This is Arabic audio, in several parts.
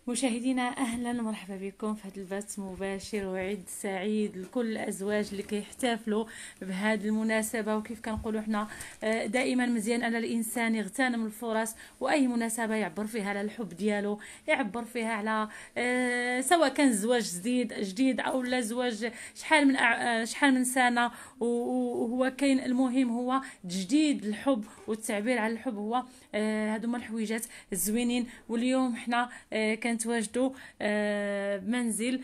مشاهدينا اهلا ومرحبا بكم في هذا البث مباشر وعيد سعيد لكل الازواج اللي كيحتفلوا بهذه المناسبه. وكيف كنقولوا حنا دائما مزيان ان الانسان يغتنم الفرص، واي مناسبه يعبر فيها على الحب ديالو، يعبر فيها على سواء كان الزواج جديد او لا زواج شحال من سنه وهو كاين. المهم هو تجديد الحب والتعبير على الحب. هو هادو هما الحويجات الزوينين. واليوم حنا كنتواجدوا بمنزل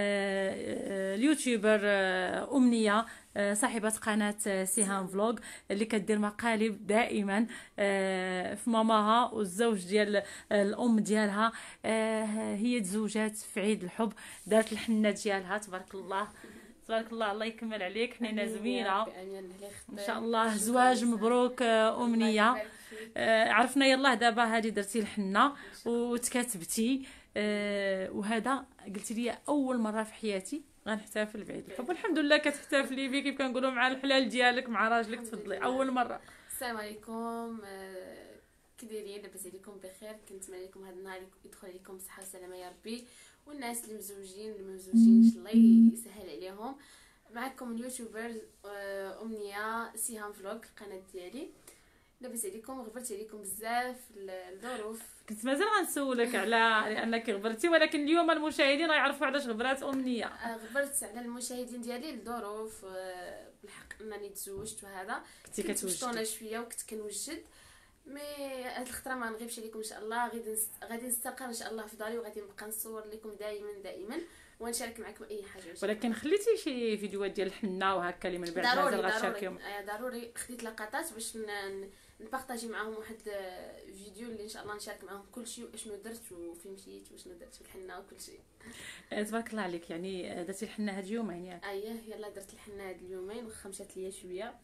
اليوتيوبر أمنية، صاحبة قناة سيهام فلوج، اللي كدير مقالب دائما في ماماها والزوج ديال الأم ديالها. هي تزوجات في عيد الحب، دارت الحنة ديالها. تبارك الله تبارك الله، الله يكمل عليك، حنينه زوينه ان شاء الله. زواج مبروك امنيه. عرفنا يلاه دابا هذه درتي الحنه وتكاتبتي، وهذا قلتي لي اول مره في حياتي غنحتفل بعيد الحب، والحمد لله كتحتفلي به كيف كنقولوا مع الحلال ديالك مع راجلك. تفضلي اول مره. السلام عليكم. كي دايرين؟ لاباس عليكم بخير؟ كنتمنى لكم هذا النهار يدخل عليكم بصحه وسلامه يا ربي، والناس اللي مزوجين اللي ما مزوجينش الله يسهل عليهم. معكم اليوتيوبر امنيه سيهام فلوج، القناه ديالي. لاباس عليكم؟ غبرت عليكم بزاف الظروف. كنت مازال غنسولك على انك غبرتي، ولكن اليوم المشاهدين غيعرفوا علاش غبرات امنيه. غبرت على المشاهدين ديالي الظروف. بالحق انني تزوجت وهذا كنتي كنت كتوجدي. مشطونه شويه وكنت كنوجد. مي هاد الخطره ما نغيبش عليكم ان شاء الله. غادي نستقر ان شاء الله في داري، وغادي نبقى نصور لكم دائما ونشارك معكم اي حاجه. ولكن خليتي شي فيديوهات ديال الحنه وهكا اللي من بعد ضروري مازال غتشاركيهم. ضروري خديت لقطات باش نبارطاجي معاهم واحد فيديو اللي ان شاء الله نشارك معاهم كل شيء، واشنو درت وفين مشيت وشنو درت في الحنه وكل شيء. تبارك الله عليك، يعني درتي الحنه هاد اليومين يعني. اييه يلا درت الحنه هاد اليومين، واخا مشات ليا شويه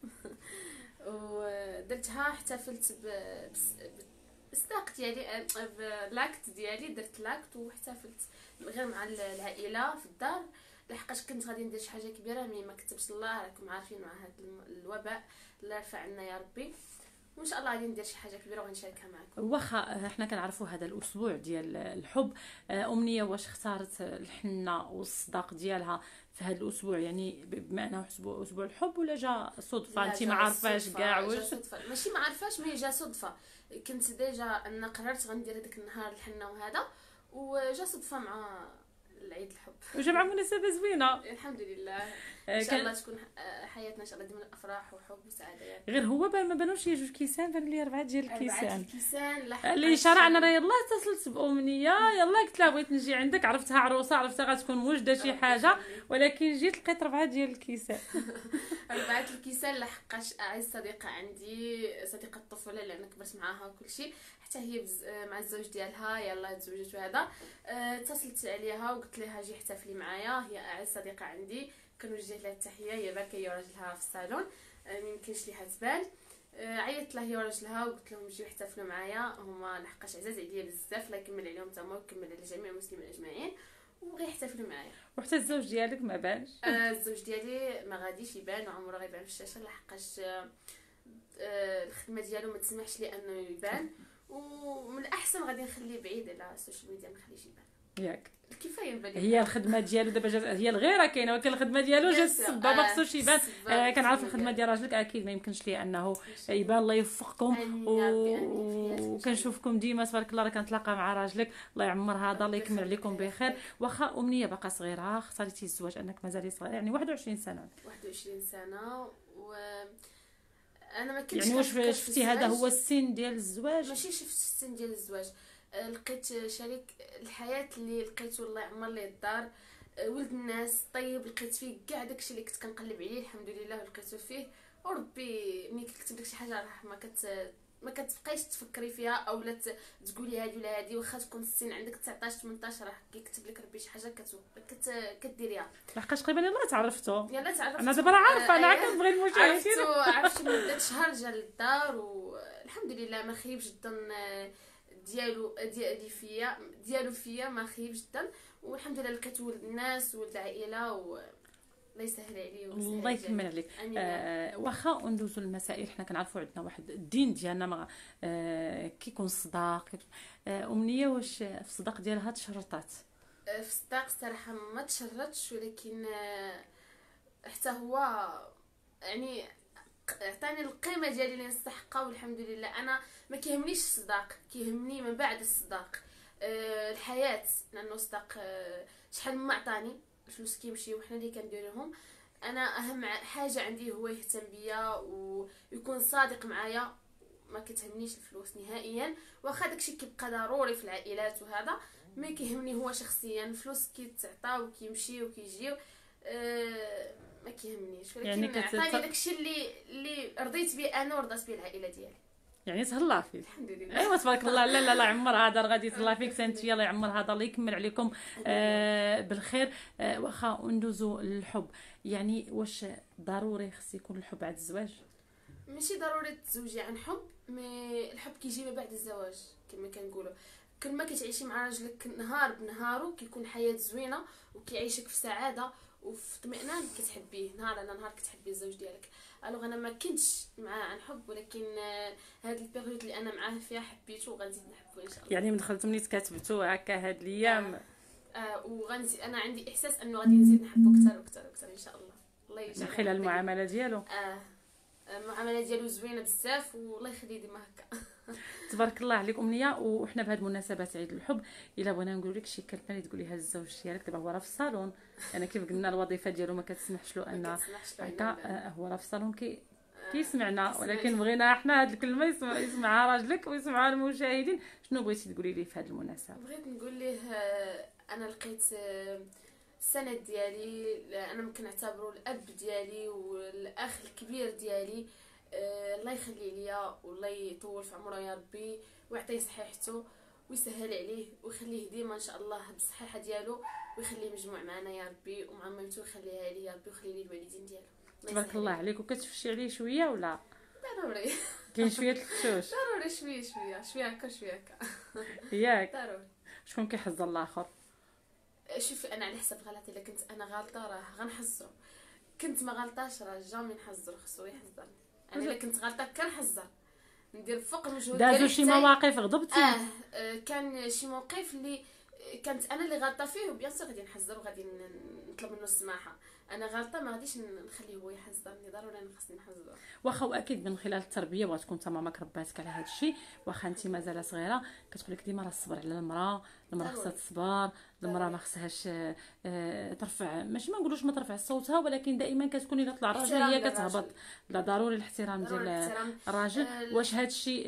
ودرتها. احتفلت بالصداق ديالي، بلاكت ديالي، درت لاكت واحتفلت غير مع العائله في الدار، لحقاش كنت غادي ندير شي حاجه كبيره مي ما كتبش الله. راكم عارفين مع هذا الوباء، الله يرفع عنا يا ربي. وان شاء الله غادي ندير شي حاجه كبيره وغنشاركها معكم. واخا حنا كنعرفوا هذا الاسبوع ديال الحب، امنيه واش اختارت الحنه والصداق ديالها في هذا الاسبوع، يعني بما انه اسبوع الحب، ولا جا صدفه انت ما عارفاش كاع واش؟ ماشي ما عارفاش، مي جا صدفه. كنت ديجا انا قررت غندير هذاك النهار الحنه وهذا، وجا صدفه مع العيد الحب وجمع مناسبه زوينه. الحمد لله. ان شاء الله تكون حياتنا ان شاء الله ديما افراح وحب وسعاده يعني. غير هو ما بانوش هي جوج كيسان، بانوا لي 4 ديال الكيسان. اللي شرع شرعنا راه يلاه اتصلت بامنيه، يلاه قلت لها بغيت نجي عندك، عرفتها عروسه، عرفتها غتكون موجده شي حاجه، ولكن جيت لقيت 4 ديال الكيسان. 4 الكيسان لحقاش اعز صديقه عندي، صديقه الطفوله اللي انا كبرت معاها وكل شيء، حتى هي مع الزوج ديالها يلا تزوجت وهذا. اتصلت عليها وقلت لها جي احتفلي معايا، هي اعز صديقه عندي. كنوجه لها التحيه، هي باكيه وراجلها في الصالون، ميمكنش ليها تبان. عيطت لها هي وراجلها وقلت لهم جيو احتفلوا معايا، هما لحقاش عزاز عليا بزاف، الله يكمل عليهم تما ويكمل على جميع المسلمين اجمعين، وغيحتفلوا معايا. وحتى الزوج ديالك ما بانش؟ الزوج ديالي ما غاديش يبان، وعمره غيبان في الشاشه، لحقاش الخدمه ديالو ما تسمحش لي انه يبان، ومن الاحسن غادي نخليه بعيد على السوشيال ميديا، ما نخليش يبان ياك. الكفايه نبان. هي الخدمه ديالو دابا هي الغيره كاينه، ولكن الخدمه ديالو جات السبه، ما خصوش يبان. كنعرف الخدمه ديال راجلك اكيد ما يمكنش ليه انه يبان. الله يوفقكم، وكنشوفكم ديما تبارك الله، راه كنتلاقى مع راجلك، الله يعمر هذا، الله يكمل عليكم بخير. واخا امنيه باقا صغيره، اختاريتي الزواج انك مازال صغيره، يعني 21 سنه. 21 سنه انا ما كنتش يعني واش شفتي هذا هو السن ديال الزواج؟ ماشي شفت السن ديال الزواج، لقيت شريك الحياه اللي لقيته الله يعمر ليه الدار، ولد الناس طيب، لقيت فيه كاع داكشي اللي كنت كنقلب عليه الحمد لله لقيته فيه. وربي ملي كيكتب لك شي حاجه راه ما كتبقايش تفكري فيها او لا تقولي هادي ولا هادي، واخا تكون السن عندك 19 18 راه كيكتب لك ربي شي حاجه كديريها. لحقاش قبل يلاه تعرفتوا. يلا تعرفت انا دابا راه عارفه، انا كنبغي المشاهدين. عرفت مده شهر جا للدار، والحمد لله ما خيبش الظن ديالو فيا ما خيبش الظن، والحمد لله لقيت ولد الناس ولد العائله، الله يسهل عليه الله يكمل عليك. واخا ندوزو المسائل، حنا كنعرفوا عندنا واحد الدين ديالنا ما كيكون الصداق. امنيه واش في الصداق ديالها تشرطات؟ في الصداق الصراحه ما تشرطش، ولكن حتى هو يعني عطاني القيمه ديالي اللي نستحقها، والحمد لله. انا ما كيهمنيش الصداق، كيهمني من بعد الصداق الحياه، لانه الصداق شحال ما عطاني الفلوس كيمشي وحنا اللي كنديروهم. انا اهم حاجه عندي هو يهتم بيا ويكون صادق معايا، ما كتهمنيش الفلوس نهائيا. واخا داكشي كيبقى ضروري في العائلات وهذا، ما كيهمني هو شخصيا. الفلوس كيتعطى وكيمشي وكيجيو ما كيهمنيش، ولكن يعني عطاني داكشي اللي رضيت به انا ورضات به العائله ديالي. يعني تهلا فيك. الحمد لله. ايوا تبارك الله. لا لا عمر هذا غادي يتهلا فيك سنت. الله يعمر هذا، الله يكمل عليكم بالخير. واخا ندوزو للحب، يعني واش ضروري خص يكون الحب بعد الزواج؟ ماشي ضروري تزوجي عن حب، مي الحب كيجي من بعد الزواج كما كنقولوا. كل ما كتعيشي مع راجلك نهار بنهارو كيكون حياه زوينه وكيعيشك في سعاده وفي اطمئنان، كتحبيه نهار على نهار، كتحبي الزوج ديالك. الوغ انا ما كنتش معاه عن حب، ولكن هاد البيريود اللي انا معاه فيها حبيته وغنزيد نحبه ان شاء الله. يعني من دخلتو منين كتبتو هكا هاد الايام وغنزيد، انا عندي احساس انه غادي نزيد نحبه اكثر واكثر واكثر ان شاء الله. الله يجعل من خلال المعامله ديالو. المعامله ديالو زوينه بزاف، والله يخليه ديما هكا. تبارك الله عليك امنيه. وحنا بهذه المناسبه عيد الحب الا بغينا نقول لك شي كلمه اللي تقوليها للزوج ديالك، دابا هو راه في الصالون، انا كيف قلنا الوظيفه ديالو ما كتسمحش له ان هكا هو راه في الصالون كيسمعنا، ولكن بغينا احنا هذه الكلمه يسمعها راجلك ويسمعها المشاهدين. شنو بغيتي تقولي ليه في هذه المناسبه؟ بغيت نقول ليه انا لقيت السند ديالي، انا ممكن نعتبره الاب ديالي والاخ الكبير ديالي. الله يخلي ليا والله يطول في عمره يا ربي، ويعطيه صحيحته ويسهل عليه ويخليه ديما ان شاء الله بالصحيحه ديالو، ويخليه مجموع معنا يا ربي، ومع مامته يخليها لي يا ربي، ويخلي لي الوالدين ديالو. تبارك الله عليك. وكتفشي عليه شويه ولا ضروري؟ كاين شويه الخشوش؟ ضروري شويه هكا شويه هكا ياك. ضروري. شكون كيحزر الاخر؟ شوفي انا على حسب غلطي، الا كنت انا غلطه راه غنحزرو، كنت ما غلطاش راه جامي نحزرو، خصو يحزرني. انا الا كنت غلطه كنحزر، ندير فوق المجهود ديالي. دازو شي مواقف غضبتي؟ كان شي موقف اللي كانت انا اللي غلطه فيه، وبيان سور غادي نحزر وغادي نطلب منه السماحه. انا غلطه ما غاديش نخليه هو يحزرني، ضروري انا خصني نحزر. واخا واكيد من خلال التربيه بغات تكون تا ماماك رباتك على هذا الشيء، واخا انت مازال صغيره كتقول لك ديما راه الصبر على المراه خصها تصبر، المراه ما خصهاش ترفع، ماشي ما نقولوش ما ترفع صوتها، ولكن دائما كتكون الا طلع راجل هي كتهبط. لا ضروري الاحترام ديال الراجل. واش هذا الشيء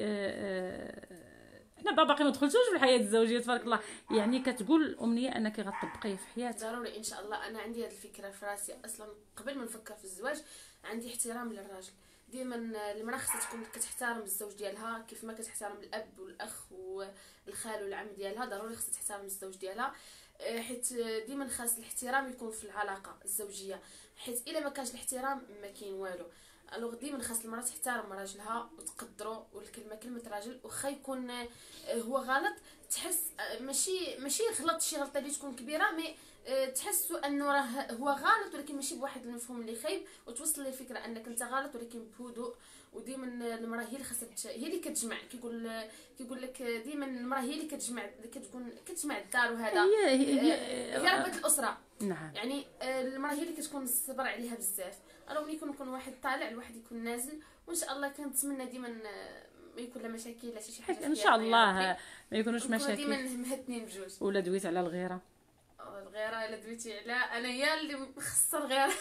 حنا باقي ما دخلتوش في الحياه الزوجيه تبارك الله، يعني كتقول امنيه انك غتطبقيه في حياتك؟ ضروري ان شاء الله. انا عندي هذه الفكره في راسي اصلا قبل ما نفكر في الزواج. عندي احترام للراجل، ديما المراه خصها تكون كتحترم الزوج ديالها كيف ما كتحترم الاب والاخ والخال والعم ديالها. ضروري خصها تحترم الزوج ديالها، حيت ديما خاص الاحترام يكون في العلاقه الزوجيه، حيت الا ما كانش الاحترام ما كاين والو. الوغ ديما خاص المراه تحترم راجلها وتقدروا، والكلمه كلمه راجل واخا يكون هو غلط، تحس ماشي غلط شي غلطه اللي تكون كبيره، مي تحسوا انه راه هو غلط، ولكن ماشي بواحد المفهوم اللي خايب، وتوصل للفكره انك انت غلط، ولكن بهدوء. وديما المراه هي اللي خاصها هي اللي كتجمع، كيقول لك ديما المراه هي اللي كتجمع، كتجمع الدار، وهذا هي ربة الاسره. نعم. يعني المراه هي اللي كتكون الصبر عليها بزاف. الوغ ملي يكون واحد طالع الواحد يكون نازل، وان شاء الله كنتمنى ديما ما يكون لا مشاكل لا شي حاجه ان شاء الله ما يكونوش مشاكل، ديما مهتنين بجوج. ولا دويت على الغيره؟ الغيره الا دويتي على انا هي اللي مخصصه الغيره.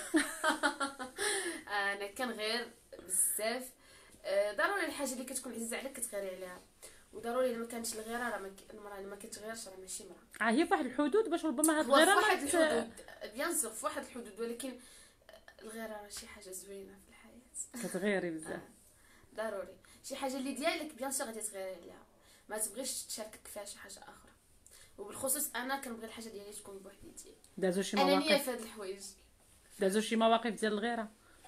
انا كنغير بزاف. ضروري الحاجه اللي كتكون عزيزه عليك كتغيري عليها، وضروري الا ما كانتش الغيره راه المراه اللي ما كتغيرش راه ماشي مراه. هي فواحد الحدود باش ربما هاد الغيره واحد الحدود بيان سور في واحد الحدود، ولكن الغيره راه شي حاجه زوينه في الحياه. كتغيري بزاف. ضروري شي حاجه اللي ديالك بيان سور غادي تغيري عليها، ما تبغيش تشاركك فيها شي حاجه اخرى. وبالخصوص انا كنبغي الحاجه ديالي تكون بوحديتي. دازو شي مواقف انانيه في هاد الحوايج؟ دازو شي مواقف ديال الغيره؟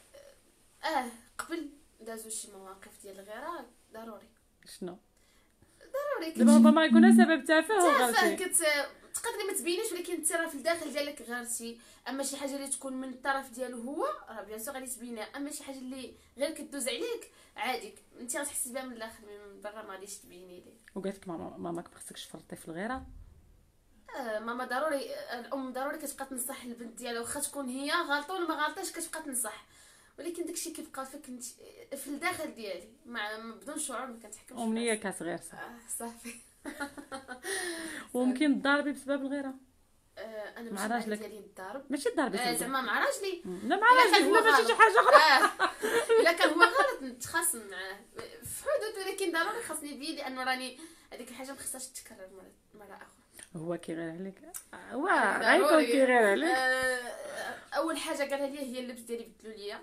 قبل دازو شي مواقف ديال الغيره. ضروري. شنو؟ ضروري دابا ربما يكون سبب تافه وغلطي. تقدري ما تبينيش، ولكن انت راه في الداخل ديالك غارتي. اما شي حاجه اللي تكون من الطرف ديالو هو راه بيان سور غادي تبينها. اما شي حاجه اللي غير كدوز عليك عادي انت غتحسي بها من الاخر، من برا ما غاديش تبيني ليه. وقالت لك ماماك ما خصكش تفرطي في الغيره؟ ماما ضروري، الام ضروري كتبقى تنصح البنت ديالها، واخا تكون هي غلطه ولا ما غلطاش كتبقى تنصح، ولكن داكشي كيبقى فيك انت في الداخل ديالي بدون شعور ما كنتحكمش. امنيه كصغير صح. صافي. وممكن تضاربي بسبب الغيره انا مع ماشي راجلك؟ ديالي نضرب، ماشي تضاربي زعما مع راجلي. لا مع راجلك، لا ماشي شي حاجه اخرى. الا كان هو غلط نتخاصم معاه في حدود، ولكن ضروري خاصني بيه، لانه راني هذيك الحاجه ما خصهاش تتكرر مره اخرى. هو كيغير عليك، هو غيكون كيغير عليك. اول حاجه قالها لي هي اللبس ديالي بدلوا ليا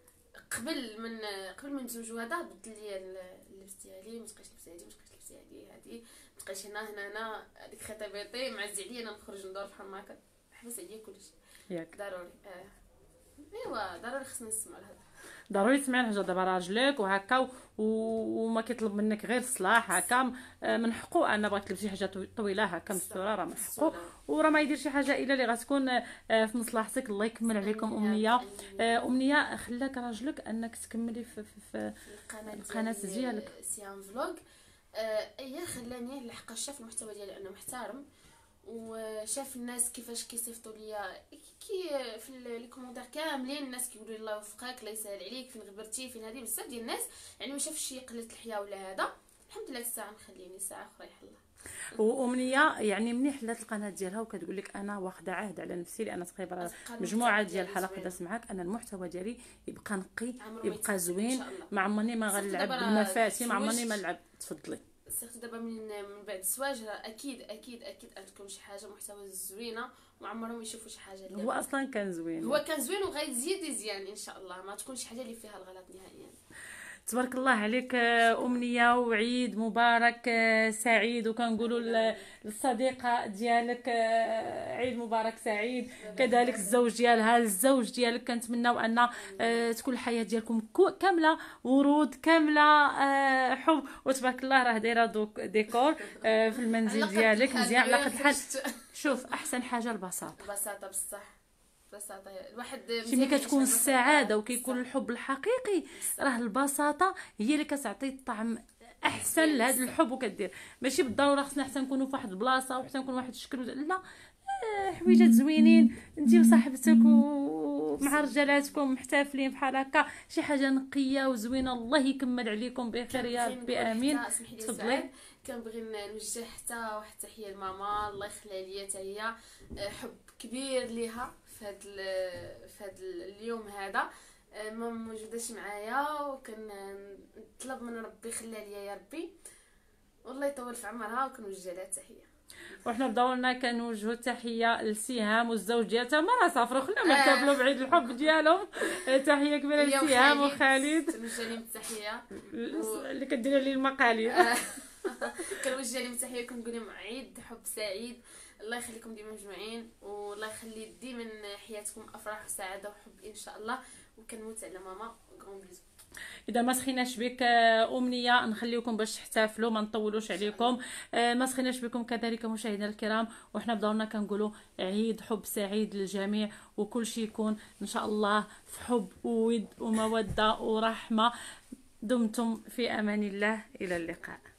قبل من نتزوجوا. هذا بدل ليا اللبس ديالي، ما تبقاش لبس هادي، ما تبقاش لبس هادي، ما تبقاش هنا هذيك خطيبتي معز عليا انا نخرج ندور بحال هكا، حبس عليا كلشي ياك ضروري. ايوا ضروري خصنا نسمعوا لهذا، ضروري تسمعي الحاجه. دابا راجلك وهكا وما كيطلب منك غير الصلاح هكا، من حقه ان بغات تلبسي حاجه طويله هكا مستوره، راه من حقه، وراه ما يدير شي حاجه الا اللي غتكون في مصلحتك. الله يكمل عليكم امنيه. امنيه خلاك راجلك انك تكملي في القناه ديالك سيهام فلوغ. هي خلاني لحق شاف المحتوى ديالي انه محترم، وشاف الناس كيفاش كيصيفطوا ليا في لي كومونتير كاملين، الناس كيقولوا لي الله يوفقك، الله يسهل عليك، فين غبرتي، فين هذه. بزاف ديال الناس يعني ما شافش شي قله الحياه ولا هذا. الحمد لله الساعه مخليني ساعه اخرى يحلى. وامنيه يعني مني حلات القناه ديالها وكتقول لك انا واخده عهد على نفسي، لان تقريبا مجموعه ديال الحلقات دازت معاك، ان المحتوى ديالي يبقى نقي، يبقى زوين، ما عمرني ما غنلعب بالمفاتيح، ما عمرني ما نلعب. تفضلي. سيرت دابا من بعد الزواج اكيد غتكون شي حاجه محتوى زوينه، وعمرهم يشوفوا شي حاجه اللي هو اصلا كان زوين، هو كان زوين وغيزيد يزيان ان شاء الله، ما تكونش حاجه اللي فيها الغلط نهائيا. تبارك الله عليك امنيه، وعيد مبارك سعيد. وكنقولوا للصديقه ديالك عيد مبارك سعيد، كذلك الزوج ديالها، الزوج ديالك. كنتمناو ان تكون الحياه ديالكم كامله ورود، كامله حب. وتبارك الله راه دايره ديكور في المنزل ديالك مزيان على قد الحال. شوف احسن حاجه البساطه بصح، بساطه. الواحد ملي كتكون السعاده وكيكون الحب الحقيقي، راه البساطه هي اللي كتعطي الطعم احسن لهذا الحب. وكدير ماشي بالضروره خصنا حتى نكونوا في واحد البلاصه وحتى نكون واحد الشكل، لا، حويجات زوينين انت وصاحبتك ومع رجالاتكم محتفلين بحال هكا، شي حاجه نقيه وزوينه. الله يكمل عليكم بخير يا ربي امين. تفضلي. كنبغي نوجه حتى واحد التحيه لماما، الله يخليها ليا حتى هي، حب كبير ليها في هذا اليوم هذا. ما موجوداش معايا، وكنطلب من ربي يخليها ليا يا ربي، والله يطول في عمرها، وكنوجه لها تحيه. وحنا بدورنا كنوجهوا تحيه لسهام والزوج ديالها، ما راه سافروا، خليهم يحتفلوا بعيد الحب ديالهم. تحيه كبيره لسهام وخالد، كنوجه لهم التحيه اللي كدير لي المقاليد. كنوجه لهم التحيه، كنقول لهم عيد حب سعيد، الله يخليكم ديما مجموعين، والله يخلي ديما حياتكم افراح وسعاده وحب ان شاء الله. وكنموت على ماما، غون بيزو. اذا ما سخيناش بك امنيه نخليكم باش تحتفلوا، ما نطولوش عليكم. ما سخيناش بكم كذلك مشاهدينا الكرام، وحنا بدورنا كنقولوا عيد حب سعيد للجميع، وكل شيء يكون ان شاء الله في حب وود وموده ورحمه. دمتم في امان الله، الى اللقاء.